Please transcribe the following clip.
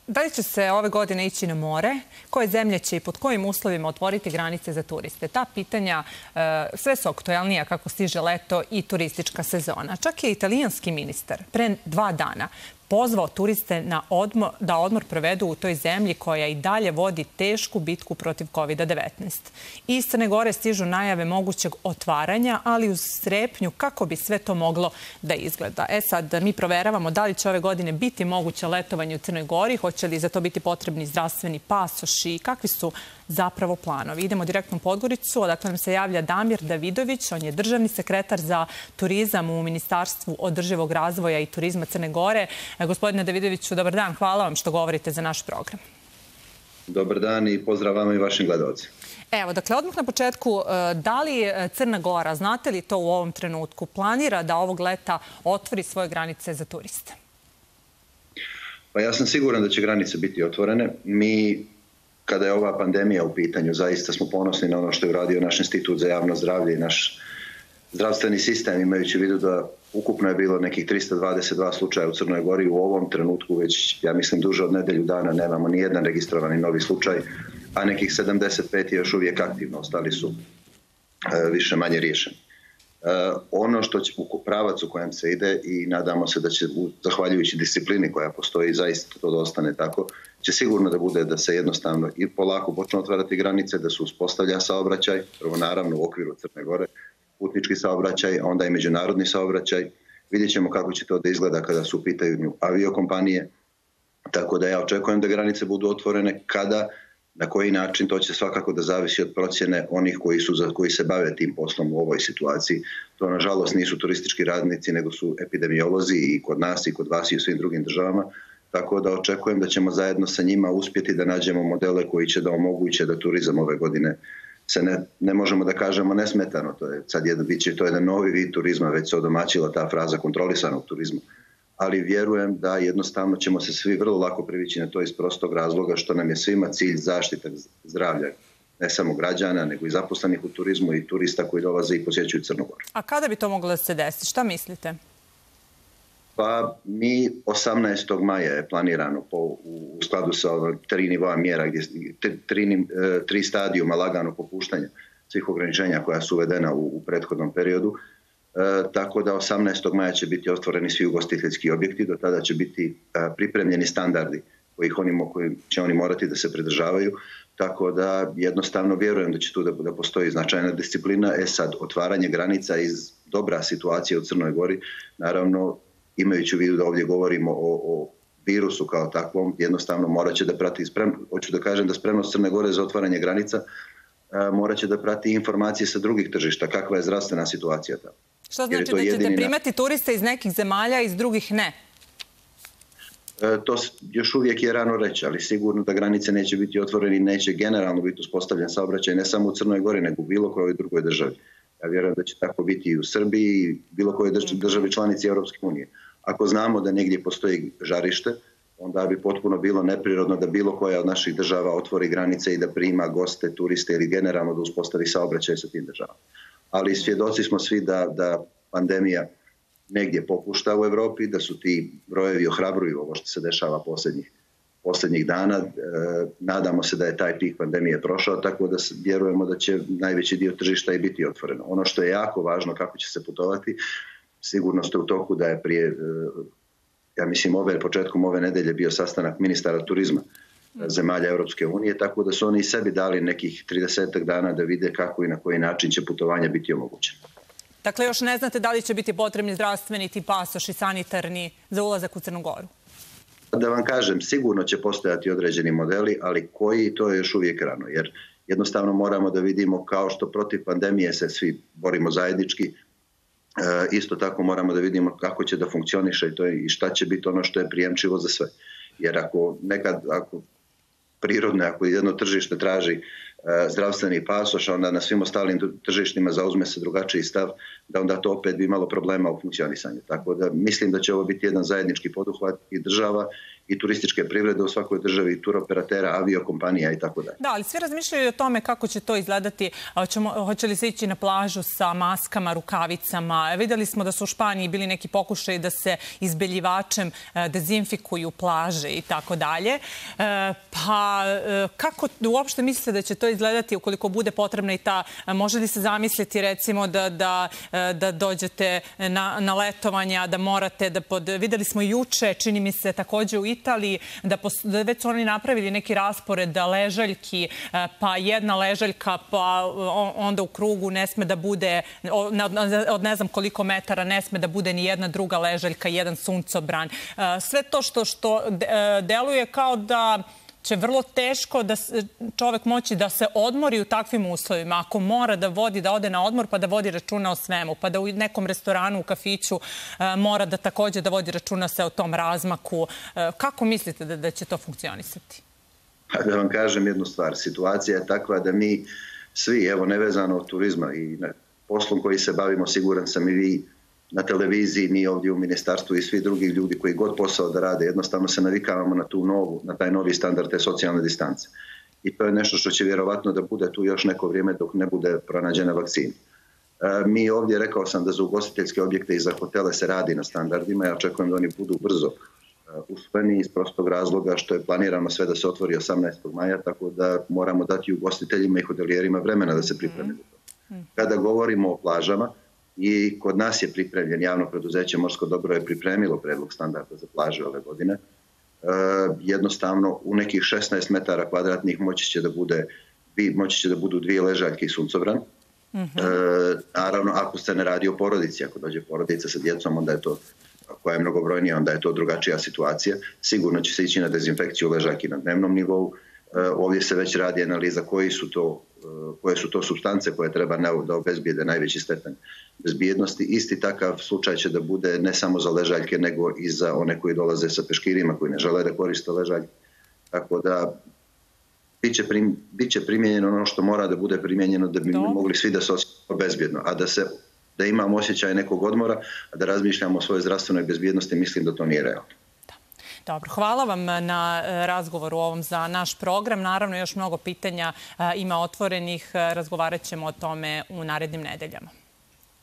Da li će se ove godine ići na more? Koje zemlje će i pod kojim uslovima otvoriti granice za turiste? Ta pitanja sve su aktuelnija kako stiže leto i turistička sezona. Čak je italijanski ministar pre 2 dana pozvao turiste da odmor provedu u toj zemlji koja i dalje vodi tešku bitku protiv COVID-19. Iz Crne Gore stižu najave mogućeg otvaranja, ali uz strepnju kako bi sve to moglo da izgleda. Sad mi proveravamo da li će ove godine biti moguće letovanje u Crnoj Gori, hoće li za to biti potrebni zdravstveni pasoši i kakvi su zapravo planovi. Idemo direktno u Podgoricu, odakle nam se javlja Damir Davidović. On je državni sekretar za turizam u Ministarstvu održivog razvoja i turizma Crne Gore. Gospodine Davidoviću, dobar dan. Hvala vam što govorite za naš program. Dobar dan i pozdrav vama i vašim gledalcima. Evo, dakle, odmah na početku, da li Crna Gora, znate li to u ovom trenutku, planira da ovog leta otvori svoje granice za turiste? Pa ja sam siguran da će granice biti otvorene. Mi, kada je ova pandemija u pitanju, zaista smo ponosni na ono što je uradio naš Institut za javno zdravlje i naš zdravstveni sistem, imajući u vidu da ukupno je bilo nekih 322 slučaja u Crnoj Gori. U ovom trenutku već, ja mislim, duže od nedelju dana nemamo ni jedan registrovani novi slučaj, a nekih 75 je još uvijek aktivno, ostali su više manje riješeni. Ono što će u pravac u kojem se ide i nadamo se da će, zahvaljujući disciplini koja postoji, zaista to da ostane tako, će sigurno da bude da se jednostavno i polako počne otvarati granice, da se uspostavlja saobraćaj, prvo naravno u okviru Crne Gore, putnički saobraćaj, onda i međunarodni saobraćaj. Vidjet ćemo kako će to da izgleda kada su u pitanju aviokompanije. Tako da ja očekujem da granice budu otvorene. Kada, na koji način, to će svakako da zavisi od procjene onih koji se bave tim poslom u ovoj situaciji. To nažalost nisu turistički radnici, nego su epidemiolozi i kod nas i kod vas i u svim drugim državama. Tako da očekujem da ćemo zajedno sa njima uspjeti da nađemo modele koji će da omoguće da turizam ove godine se ne možemo da kažemo nesmetano. To je sad to je jedan novi vid turizma, već se odomaćila ta fraza kontrolisanog turizma. Ali vjerujem da jednostavno ćemo se svi vrlo lako privići na to iz prostog razloga što nam je svima cilj zaštita zdravlja, ne samo građana, nego i zaposlenih u turizmu i turista koji dolaze i posjećuju Crnu Goru. A kada bi to moglo da se desi? Šta mislite? Pa mi 18. maja je planirano u skladu sa 3 nivoa mjera, gdje 3 stadijuma lagano popuštanja svih ograničenja koja su uvedena u prethodnom periodu. Tako da 18. maja će biti otvoreni svi ugostiteljski objekti, do tada će biti pripremljeni standardi koji će oni morati da se pridržavaju, tako da jednostavno vjerujem da će tu da postoji značajna disciplina. Sad, otvaranje granica iz dobra situacija u Crnoj Gori, naravno, imajući u vidu da ovdje govorimo o virusu kao takvom, jednostavno morat će da prati, hoću da kažem da spremnost Crne Gore za otvaranje granica morat će da prati informacije sa drugih tržišta, kakva je zdravstvena situacija tamo. Što znači da ćete primati turiste iz nekih zemalja, iz drugih ne? To još uvijek je rano reći, ali sigurno da granice neće biti otvorene i neće generalno biti uspostavljen saobraćaj ne samo u Crnoj Gori, nego u bilo kojoj drugoj državi. Ja vjerujem da će tako biti i u Srbiji i bilo kojoj državi članici Europske unije. Ako znamo da negdje postoji žarište, onda bi potpuno bilo neprirodno da bilo koja od naših država otvori granice i da prima goste, turiste ili generalno da uspostavi saobraćaj sa tim državama. Ali svjedoci smo svi da pandemija negdje popušta u Europi, da su ti brojevi ohrabruju ovo što se dešava posljednjih dana. Nadamo se da je taj pik pandemije prošao, tako da vjerujemo da će najveći dio tržišta i biti otvoreno. Ono što je jako važno kako će se putovati, sigurno ste u toku da je prije, ja mislim, početkom ove nedelje bio sastanak ministara turizma zemalja Europske unije, tako da su oni sebi dali nekih 30 dana da vide kako i na koji način će putovanja biti omogućeno. Dakle, još ne znate da li će biti potrebni zdravstveni ti pasoši, sanitarni za ulazak u Crnu Goru? Da vam kažem, sigurno će postojati određeni modeli, ali koji, to je još uvijek rano, jer jednostavno moramo da vidimo kao što protiv pandemije se svi borimo zajednički, isto tako moramo da vidimo kako će da funkcioniše i šta će biti ono što je prijemčivo za sve. Jer ako jedno tržište traži zdravstveni pasoš, onda na svim ostalim tržištima zauzme se drugačiji stav, da onda to opet bi imalo problema u funkcionisanju. Tako da mislim da će ovo biti jedan zajednički poduhvat i država i turističke privrede u svakoj državi, turoperatera, aviokompanija i tako dalje. Da, ali svi razmišljaju o tome kako će to izgledati. Hoće li se ići na plažu sa maskama, rukavicama? Videli smo da su u Španiji bili neki pokušaj da se izbeljivačem dezinfikuju plaže i tako dalje. Pa kako uopšte mislite da će to izgledati ukoliko bude potrebna i ta, može li se zamisliti recimo da dođete na letovanja, da morate da videli smo juče, čini mi se takođe u Italiji, da već su oni napravili neki raspored da ležaljki, pa jedna ležaljka, pa onda u krugu ne sme da bude, od ne znam koliko metara ne sme da bude ni jedna druga ležaljka, jedan suncobran. Sve to što deluje kao da će vrlo teško da čovek moći da se odmori u takvim uslovima. Ako mora da ode na odmor, pa da vodi računa o svemu, pa da u nekom restoranu, u kafiću mora da takođe da vodi računa se o tom razmaku. Kako mislite da će to funkcionisati? Da vam kažem jednu stvar. Situacija je takva da mi svi, evo nevezano od turizma i poslom koji se bavimo, siguran sam i vi na televiziji, mi ovdje u ministarstvu i svi drugi ljudi koji god posao da rade, jednostavno se navikavamo na taj novi standard te socijalne distance. I to je nešto što će vjerovatno da bude tu još neko vrijeme dok ne bude pronađena vakcina. Mi ovdje, rekao sam da za ugostiteljske objekte i za hotele se radi na standardima. Ja očekujem da oni budu brzo usvojeni iz prostog razloga što je planirano sve da se otvori 18. maja, tako da moramo dati ugostiteljima i hotelijerima vremena da se pripremi za to. Kada govorimo o plažama, i kod nas je pripremljen, javno preduzeće Morsko dobro je pripremilo predlog standarda za plaže ove godine. Jednostavno u nekih 16 metara kvadratnih moći će da budu 2 ležaljke i suncobran. Naravno, ako se ne radi o porodici, ako dođe porodica sa djecom, onda je to, koja je mnogobrojnija, onda je to drugačija situacija. Sigurno će se ići na dezinfekciju ležaljki na dnevnom nivou. Ovdje se već radi analiza koje su to supstance koje treba da obezbijede najveći stepen bezbjednosti. Isti takav slučaj će da bude ne samo za ležaljke, nego i za one koji dolaze sa peškirima, koji ne žele da koriste ležaljke. Tako da bit će primijenjeno ono što mora da bude primijenjeno da bi mogli svi da se osjećamo bezbjedno. A da imamo osjećaj nekog odmora, a da razmišljamo o svojoj zdravstvenoj bezbjednosti, mislim da to nije realno. Dobro, hvala vam na razgovoru ovom za naš program. Naravno, još mnogo pitanja ima otvorenih. Razgovarat ćemo o tome u narednim nedeljama.